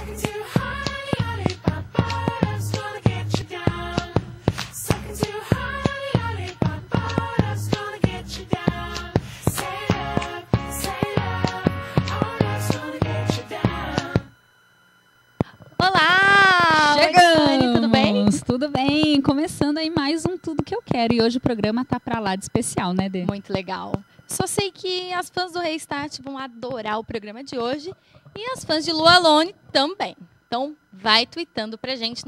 Tudo bem? Começando aí mais um Tudo Que Eu Quero. E hoje o programa tá pra lá de especial, né, Dê? Muito legal. Só sei que as fãs do Restart vão adorar o programa de hoje e as fãs de Lu Alone também. Então, vai tweetando pra gente no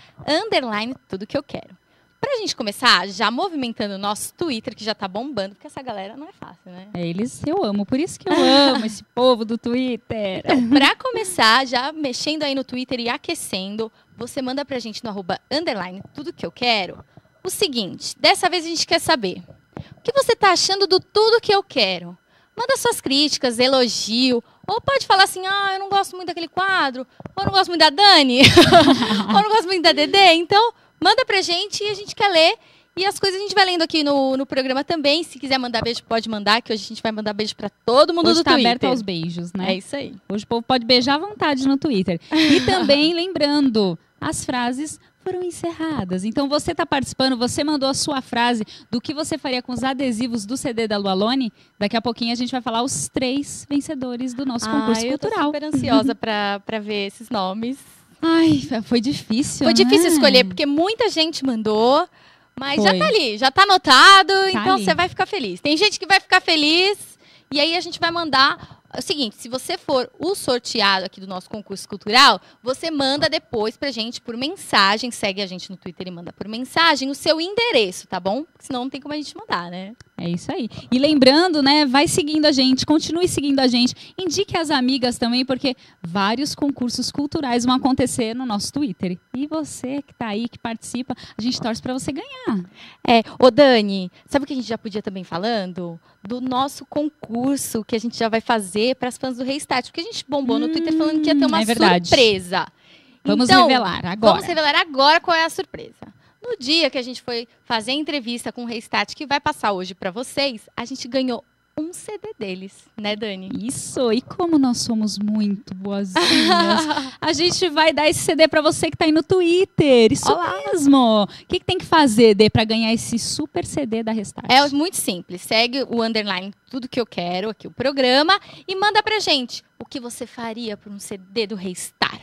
@_ Tudo Que Eu Quero. Pra gente começar, já movimentando o nosso Twitter, que já tá bombando, porque essa galera não é fácil, né? É, eles eu amo, por isso que eu amo esse povo do Twitter. Então, pra começar, já mexendo aí no Twitter e aquecendo, você manda pra gente no @_ Tudo Que Eu Quero o seguinte, dessa vez a gente quer saber, o que você tá achando do Tudo Que Eu Quero? Manda suas críticas, elogio, ou pode falar assim, eu não gosto muito daquele quadro, ou eu não gosto muito da Dani, ou eu não gosto muito da Dedê, então manda pra gente e a gente quer ler. E as coisas a gente vai lendo aqui no programa também. Se quiser mandar beijo, pode mandar, que hoje a gente vai mandar beijo pra todo mundo hoje do tá Twitter. Aberto aos beijos, né? É isso aí. Hoje o povo pode beijar à vontade no Twitter. E também, lembrando, as frases foram encerradas. Então você tá participando, você mandou a sua frase do que você faria com os adesivos do CD da Lu Alone. Daqui a pouquinho a gente vai falar os 3 vencedores do nosso concurso eu cultural. tô super ansiosa pra ver esses nomes. Ai, foi difícil, Foi difícil né? escolher, porque muita gente mandou, mas Foi. já tá ali, já tá anotado, então ali. você vai ficar feliz. Tem gente que vai ficar feliz, e aí a gente vai mandar... É o seguinte, se você for o sorteado aqui do nosso concurso cultural, você manda depois pra gente por mensagem, segue a gente no Twitter e manda por mensagem o seu endereço, tá bom? Porque senão não tem como a gente mandar, né? É isso aí. E lembrando, né, vai seguindo a gente, continue seguindo a gente, indique as amigas também, porque vários concursos culturais vão acontecer no nosso Twitter. E você que tá aí, que participa, a gente torce pra você ganhar. Ô Dani, sabe o que a gente já podia também falando? Do nosso concurso que a gente já vai fazer para as fãs do Restart, porque a gente bombou no Twitter falando que ia ter uma surpresa. Vamos então, revelar agora. Vamos revelar agora qual é a surpresa. No dia que a gente foi fazer a entrevista com o Restart, que vai passar hoje para vocês, a gente ganhou um CD deles, né, Dani? Isso, e como nós somos muito boazinhas, a gente vai dar esse CD pra você que tá aí no Twitter, isso mesmo. O que tem que fazer, Dê, pra ganhar esse super CD da Restart? É muito simples, segue o _ Tudo Que Eu Quero, aqui o programa, e manda pra gente o que você faria por um CD do Restart.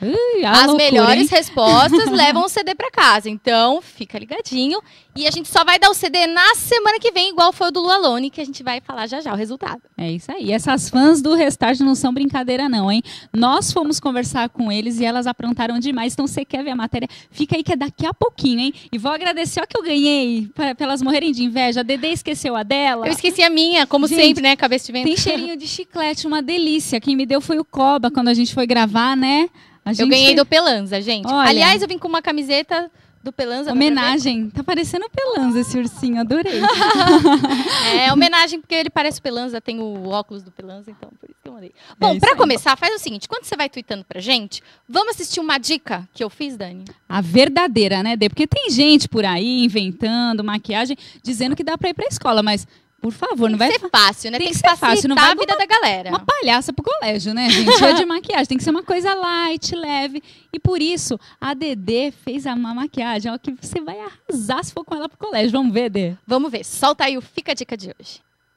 As loucura, melhores respostas levam o CD pra casa, então fica ligadinho. E a gente só vai dar o CD na semana que vem, igual foi o do Lu Alone, que a gente vai falar já já o resultado. É isso aí. Essas fãs do Restart não são brincadeira não, hein? Nós fomos conversar com eles e elas aprontaram demais. Então, você quer ver a matéria? Fica aí que é daqui a pouquinho, hein? E vou agradecer, ó, que eu ganhei, pra elas morrerem de inveja. A Dedê esqueceu a dela. Eu esqueci a minha, como Gente, sempre, né? Cabeça de vento. Tem cheirinho de chiclete, uma delícia. Quem me deu foi o Coba, quando a gente foi gravar, né? Eu ganhei do Pelanza, gente. Olha, aliás, eu vim com uma camiseta do Pelanza. Homenagem. Tá parecendo o Pelanza esse ursinho, adorei. É homenagem porque ele parece o Pelanza, tem o óculos do Pelanza, então por isso que eu mandei. Bom, pra começar, faz o seguinte, quando você vai tweetando pra gente, vamos assistir uma dica que eu fiz, Dani? A verdadeira, né, Dê? Porque tem gente por aí inventando maquiagem, dizendo que dá pra ir pra escola, mas... Por favor, não vai... Tem que ser fácil, né? Tem que ser fácil, não vai a vida da galera. Uma palhaça pro colégio, né, gente? Cheia de maquiagem. Tem que ser uma coisa light, leve. E por isso, a Dedê fez uma maquiagem, ó, que você vai arrasar se for com ela pro colégio. Vamos ver, Dê? Vamos ver. Solta aí o Fica a Dica de hoje.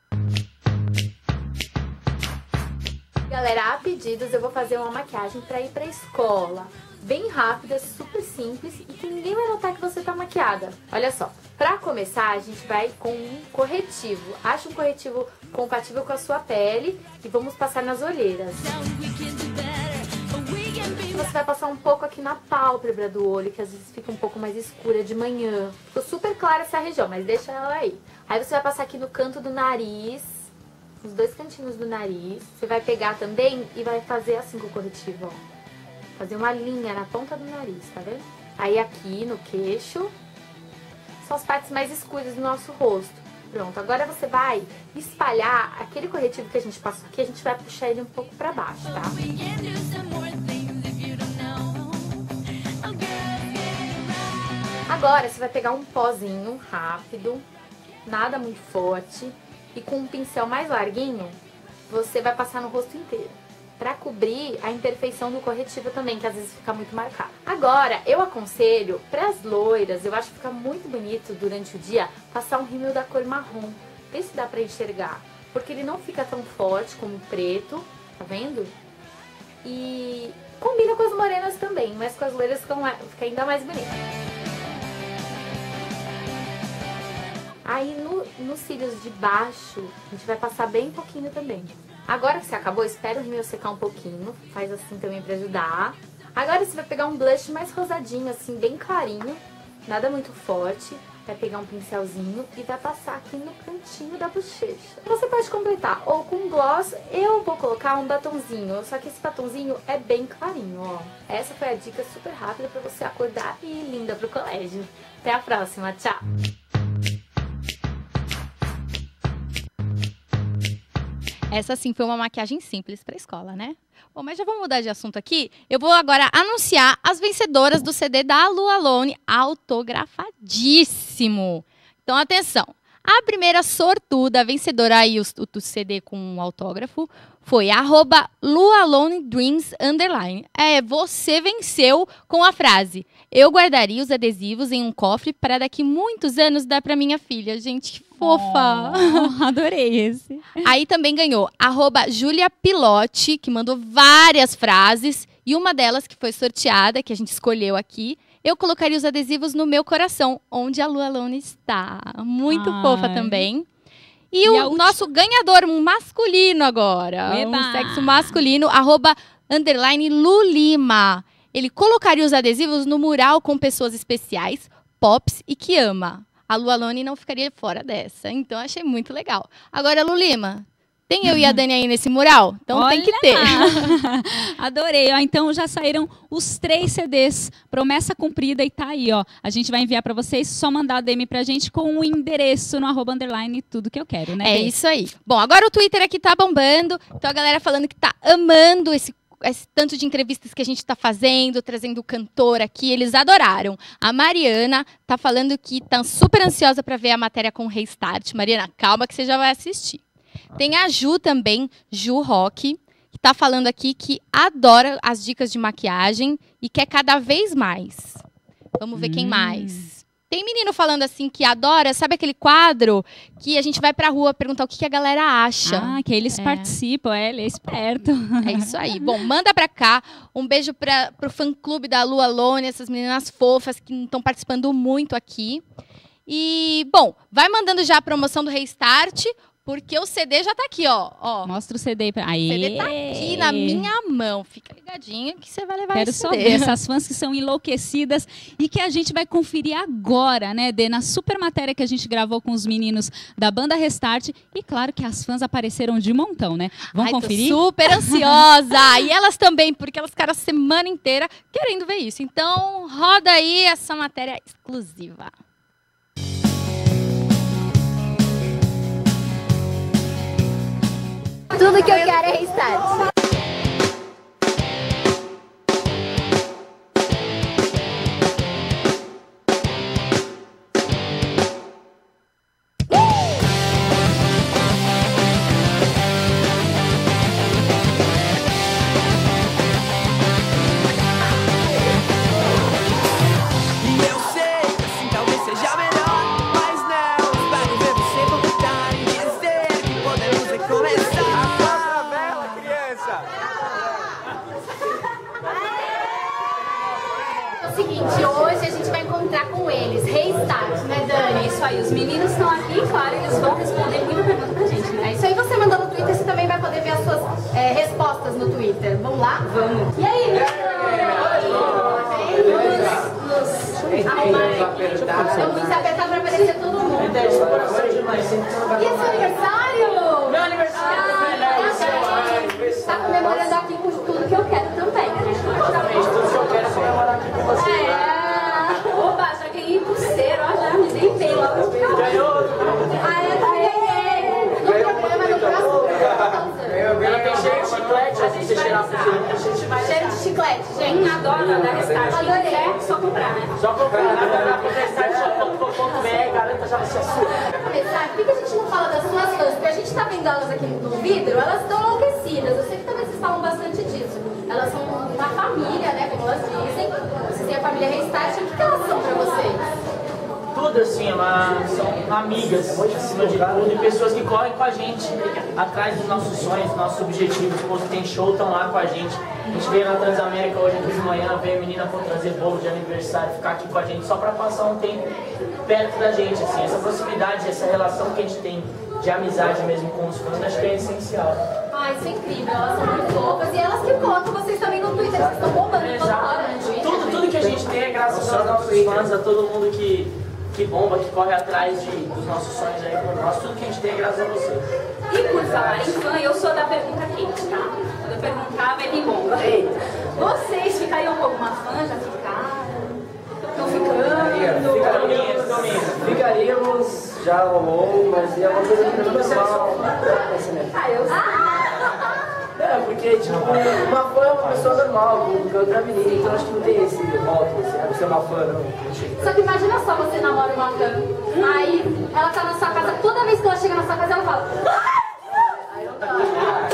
Galera, a pedidos eu vou fazer uma maquiagem pra ir pra escola. Bem rápida, super simples e que ninguém vai notar que você tá maquiada. Olha só, pra começar a gente vai com um corretivo. Acha um corretivo compatível com a sua pele e vamos passar nas olheiras. Você vai passar um pouco aqui na pálpebra do olho, que às vezes fica um pouco mais escura de manhã. Ficou super clara essa região, mas deixa ela aí. Aí você vai passar aqui no canto do nariz, os 2 cantinhos do nariz. Você vai pegar também e vai fazer assim com o corretivo, ó. Fazer uma linha na ponta do nariz, tá vendo? Aí aqui no queixo, são as partes mais escuras do nosso rosto. Pronto, agora você vai espalhar aquele corretivo que a gente passou aqui, a gente vai puxar ele um pouco pra baixo, tá? Agora você vai pegar um pozinho rápido, nada muito forte, e com um pincel mais larguinho, você vai passar no rosto inteiro. pra cobrir a imperfeição do corretivo também, que às vezes fica muito marcado. Agora, eu aconselho, pras loiras, eu acho que fica muito bonito durante o dia, passar um rímel da cor marrom. Vê se dá pra enxergar, porque ele não fica tão forte como o preto, tá vendo? E combina com as morenas também, mas com as loiras fica ainda mais bonito. Aí nos cílios de baixo, a gente vai passar bem pouquinho também. Agora que você acabou, espera o rímel secar um pouquinho, faz assim também pra ajudar. Agora você vai pegar um blush mais rosadinho, assim, bem clarinho, nada muito forte. Vai pegar um pincelzinho e vai passar aqui no cantinho da bochecha. Você pode completar ou com gloss, eu vou colocar um batonzinho, só que esse batonzinho é bem clarinho, ó. Essa foi a dica super rápida pra você acordar e ir linda pro colégio. Até a próxima, tchau! Essa sim foi uma maquiagem simples pra escola, né? Bom, mas já vamos mudar de assunto aqui. Eu vou agora anunciar as vencedoras do CD da Lu Alone, autografadíssimo. Então, atenção. A primeira sortuda vencedora aí, do CD com um autógrafo, foi @LuAloneDreams_. Você venceu com a frase: eu guardaria os adesivos em um cofre para daqui muitos anos dar para minha filha. Gente, que fofa! Oh, adorei esse. Aí também ganhou @JuliaPilote, que mandou várias frases. E uma delas que foi sorteada, que a gente escolheu aqui: eu colocaria os adesivos no meu coração, onde a Lu Alone está. Muito fofa também. E o nosso ganhador, um masculino agora. Eba! Um sexo masculino, @_Lulima. Ele colocaria os adesivos no mural com pessoas especiais, pops e que ama. A Lu Alone não ficaria fora dessa. Então, achei muito legal. Agora, Lulima, tem eu e a Dani aí nesse mural? Então Olha tem que ter. Adorei. Ó, então já saíram os 3 CDs. Promessa cumprida e tá aí, ó. A gente vai enviar pra vocês, só mandar a DM pra gente com o endereço no @_ tudo que eu quero, né? É isso aí. Bom, agora o Twitter aqui tá bombando. Então a galera falando que tá amando esse tanto de entrevistas que a gente tá fazendo, trazendo o cantor aqui, eles adoraram. A Mariana tá falando que tá super ansiosa pra ver a matéria com o Restart. Mariana, calma que você já vai assistir. Tem a Ju também, Ju Rock, que tá falando aqui que adora as dicas de maquiagem e quer cada vez mais. Vamos ver quem mais. Tem menino falando assim que adora, sabe aquele quadro que a gente vai pra rua perguntar o que a galera acha? Ah, que eles participam, ele é esperto. É isso aí. Bom, manda pra cá. Um beijo pro fã-clube da Lu Alone, essas meninas fofas que estão participando muito aqui. E, bom, vai mandando já a promoção do Restart, porque o CD já tá aqui, ó. Mostra o CD pra... Aí. O CD tá aqui na minha mão. Fica ligadinho que você vai levar Quero esse só CD. ver essas fãs que são enlouquecidas e que a gente vai conferir agora, né, Dê? Na super matéria que a gente gravou com os meninos da banda Restart. E claro que as fãs apareceram de montão, né? Vamos conferir? Tô super ansiosa! E elas também, porque elas ficaram a semana inteira querendo ver isso. Então, roda aí essa matéria exclusiva. Tudo que eu quero é Restart. Hoje a gente vai encontrar com eles, Restart, né, Dani? Isso aí, os meninos estão aqui, claro, eles vão responder muita pergunta pra gente, né? Isso aí, você mandou no Twitter, você também vai poder ver as suas respostas no Twitter. Vamos lá? Vamos. E aí, vamos apertar pra aparecer todo mundo. E é seu aniversário? Meu aniversário! Tá comemorando aqui com tudo que eu quero também. Tudo que eu quero é comemorar aqui com você. Opa, já ganhei pulseiro, ó, já me dei bem logo. Ganhou! No programa do próximo. Ganhou, tem cheio de chiclete, se você tirar a pulseira. Cheiro de chiclete, gente. Quem adora da Restart, quem Adorei. quer, só comprar, né? Só comprar na restart.com.br, garanta já vai ser sua. Pra começar, por que a gente não fala das suas fãs? Porque a gente tá vendo elas aqui no vidro, elas estão enlouquecidas. Eu sei que também vocês falam bastante disso. Elas são uma família, né, como elas dizem. Vocês têm a família Restart. O que elas são pra vocês? Tudo assim, elas são amigas, acima de tudo, e pessoas que correm com a gente, atrás dos nossos sonhos, dos nossos objetivos. Quando tem show, estão lá com a gente. A gente veio na Transamérica hoje aqui de manhã, veio a menina for trazer bolo de aniversário, ficar aqui com a gente só para passar um tempo perto da gente, assim. Essa proximidade, essa relação que a gente tem de amizade mesmo com os fãs, acho que é essencial. Ah, isso é incrível. Elas são muito fofas e elas que colocam vocês também no Twitter. Vocês estão bombando toda hora no Twitter. Tudo que a gente tem é graças aos nossos fãs, a todo mundo que bomba, que corre atrás dos nossos sonhos aí por nós. Tudo que a gente tem é graças a vocês. E por falar em fã, eu sou da pergunta quente, tá? Quando eu perguntar, vai vir bomba. Vocês ficariam com alguma fã? Já ficaram? Estão ficando? Ficaríamos, já rolou, mas é uma coisa que não é normal. Ah, eu sei. É, porque, tipo, uma fã é uma pessoa normal, com outra menina, então acho que não tem esse rótulo, assim, você é uma fã, não. Só que imagina só, você namora uma fã, aí ela tá na sua casa, toda vez que ela chega na sua casa, ela fala... Aí não dá.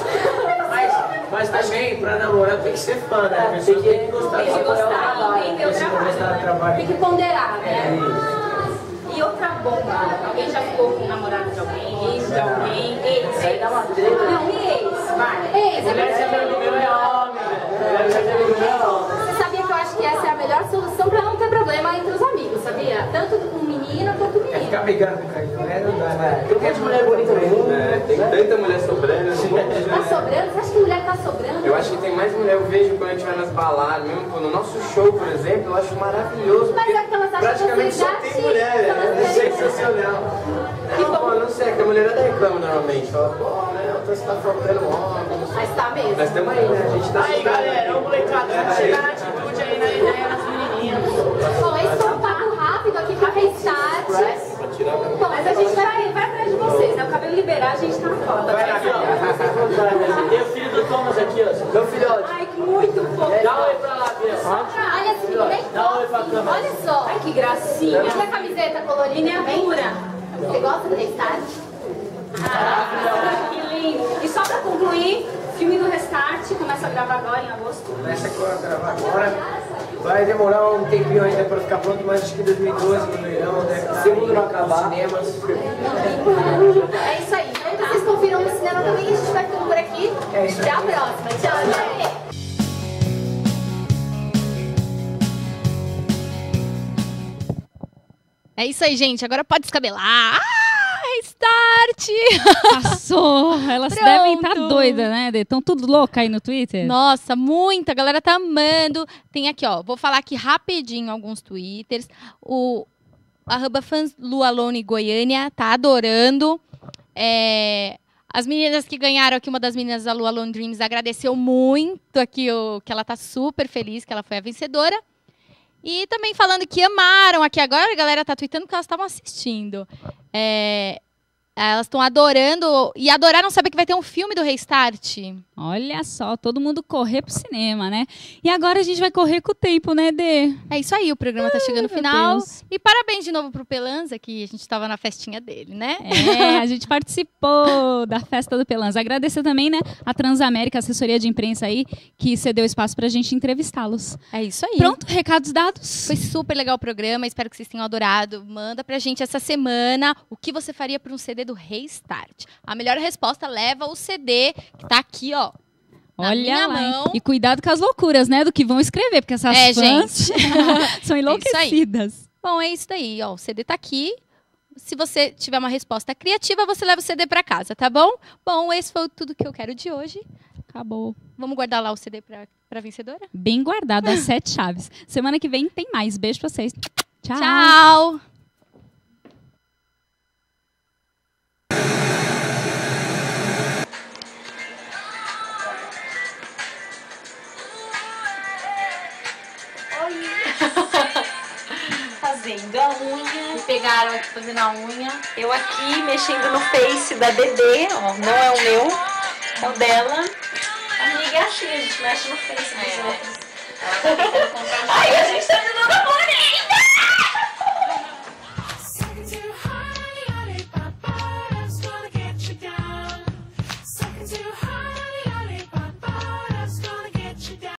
Mas também, pra namorar tem que ser fã, né? Tem que gostar, Tem que gostar, tem que ter o trabalho. Tem que ponderar, né? E outra bomba, alguém já ficou com o namorado de alguém, ex de alguém, Isso aí dá uma treta. Não, e ex, vai. Ei, Mulher de amigo meu é homem, velho. Mulher de amigo meu é homem. você sabia que eu acho que essa é a melhor solução pra não ter problema entre os amigos, sabia? Tanto com menina quanto menino. Ficar brigando com a mulher não dá, né? Tem um monte de mulher bonita no mundo. Tem tanta mulher sobrando, assim. Tá sobrando? Você acha que mulher tá sobrando? Eu acho que tem mais mulher, eu vejo quando a gente vai nas baladas, mesmo no nosso show, por exemplo, eu acho maravilhoso. Mas é que elas acham que praticamente você só já tem tinha, mulher, elas é querem- sensacional. Não, pô, não sei, é que a mulherada reclama normalmente. Fala, pô, né, então você tá faltando homem, não sei. Mas tá mesmo. Nós estamos aí, né? A gente tá Aí, galera, ô molecada, vamos chegar na atitude aí na ideia das menininhas. Bom, esse foi um papo rápido aqui pra Restart. Bom, Mas a gente vai atrás de vocês, né? O cabelo liberar, a gente tá na foto. Aqui, ó. Tem o filho do Thomas aqui, ó. Meu filhote. Ai, que muito fofo. Dá um oi pra lá, Bia. Olha esse menino bem Dá um oi pra fofinho, câmera. olha só. Ai, que gracinha. Essa camiseta colorida também? Miniatura. Você gosta do Restart? Ah, que lindo. E só pra concluir, filme do Restart começa a gravar agora em agosto. Começa a gravar agora. Vai demorar um tempinho ainda para ficar pronto, mas acho que 2012, no verão, né? Se o mundo não acabar. Cinemas. É isso aí. Então vocês confiram no cinema também e a gente vai ficando por aqui. É isso aí. Até a próxima. Tchau, gente. É isso aí, gente. Agora pode descabelar. Restart! Passou! Elas Pronto. devem estar doidas, né? Estão tudo louca aí no Twitter? Nossa, muita. A galera tá amando. Tem aqui, ó. Vou falar aqui rapidinho alguns twitters. O @fanslualone Goiânia tá adorando. As meninas que ganharam aqui, uma das meninas da Lu Alone Dreams agradeceu muito aqui, que ela tá super feliz, que ela foi a vencedora. E também falando que amaram aqui agora, a galera tá tweetando que elas estavam assistindo. Elas estão adorando, e adoraram saber que vai ter um filme do Restart. Olha só, todo mundo correr pro cinema, né? E agora a gente vai correr com o tempo, né, Dê? É isso aí, o programa tá chegando no meu final. Deus. E parabéns de novo pro Pelanza, que a gente tava na festinha dele, né? A gente participou da festa do Pelanza. Agradecer também, né, a Transamérica, a assessoria de imprensa aí, que cedeu espaço pra gente entrevistá-los. É isso aí. Pronto, recados dados? Foi super legal o programa, espero que vocês tenham adorado. Manda pra gente essa semana o que você faria por um CD do Restart. A melhor resposta leva o CD, que tá aqui, ó. Na minha lá, hein? mão. E cuidado com as loucuras, né, do que vão escrever, porque essas fãs gente. são enlouquecidas. Bom, é isso daí, ó. O CD tá aqui. Se você tiver uma resposta criativa, você leva o CD pra casa, tá bom? Bom, esse foi tudo que eu quero de hoje. Acabou. Vamos guardar lá o CD pra vencedora? Bem guardado, as 7 chaves. Semana que vem tem mais. Beijo pra vocês. Tchau. Tchau! Fazendo a unha. Me pegaram aqui fazendo a unha. Eu aqui mexendo no Face da Dedê, ó, não é o meu, é o dela. Amiga, baixinho, a gente mexe no face dos outros. Ai, a gente tá ajudando a Bonita!